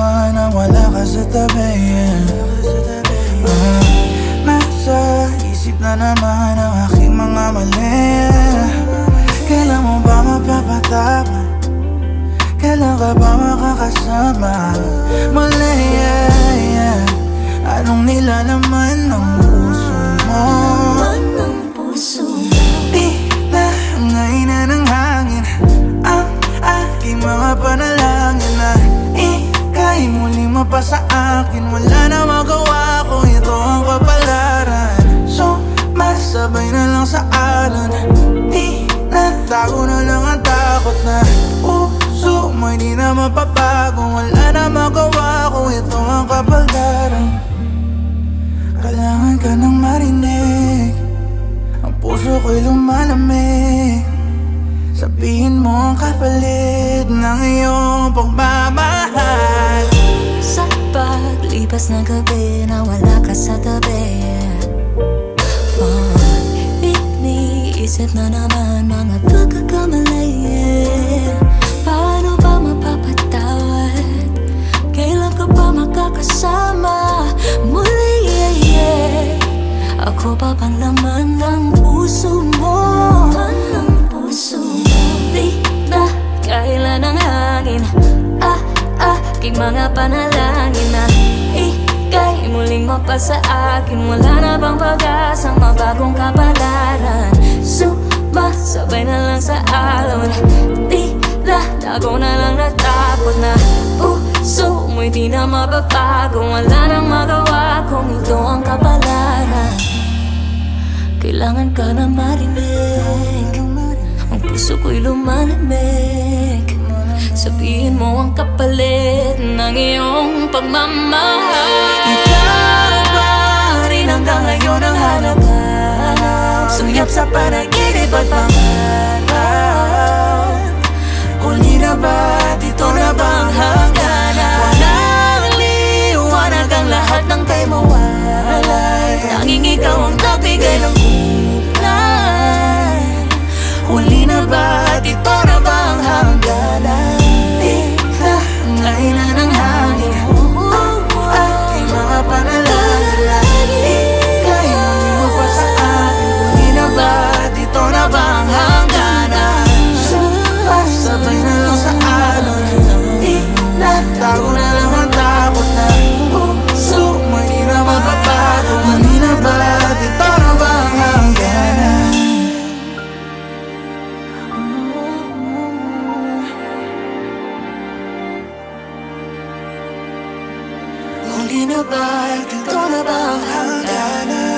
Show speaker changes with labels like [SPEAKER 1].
[SPEAKER 1] naman na wala ka sa tabi, nasa isip na naman ang aking mga mali. Kailan mo ba mapapatawad? Kailan ka ba makakasama? Mali, anong nilalaman ng puso mo? Di na ngayon ng hangin ang aking mga panalangin na ika'y muling mapasa akin. Wala na magawa kung ito ang kapalaran. So, masabay na lang sa alon. Di na tago na lang ang takot na puso mo hindi na mapapago. Wala na magawa kung ito ang kapalaran. Kailangan ka nang marinig, ang puso ko'y lumalamig. Sabihin mo ang kapalit ng iyong pagmamahal.
[SPEAKER 2] Sa paglipas ng gabi na wala ka sa tabi, iniisip na naman mga pagkakamali. Paano ba mapapatawad? Kailan ka ba makakasama muli? Ako pa bang laman ng puso mo? Di na kailan ang hangin aking mga panalangin na ika'y muling mapasa akin. Wala na bang pag-asang mabagong kapalaran? Sumasabay na lang sa alon. Tila tago na lang natakot na puso mo'y di na mababago. Wala nang magawa kung ito ang kapalaran. Kailangan ka na marinig, ang puso ko'y lumalamig. Sabihin mo ang kapalit ng iyong pagmamahal.
[SPEAKER 1] Ikaw pa rin hanggang ngayon ang halagan, suyap sa panaginip at pangarap. Huli na ba? Dito na ba ang hangganan? Walang liwanag ang lahat ng kay mawalay. Tanging ikaw ang nagbigay ng kulay. Huli na ba? Dito na ba ang hangganan? Di na ngayon na ng hangin aking mga panalangin. Ika'y muling mo pa sa akin. Huli na ba? Dito na ba ang hangganan? Sabay na lang sa alon. Di na tago na lang ang takot na puso mo hindi na mapapago. Huli na ba? Dito na ba ang hangganan? Huli na ba? Dito na ba ang hangganan?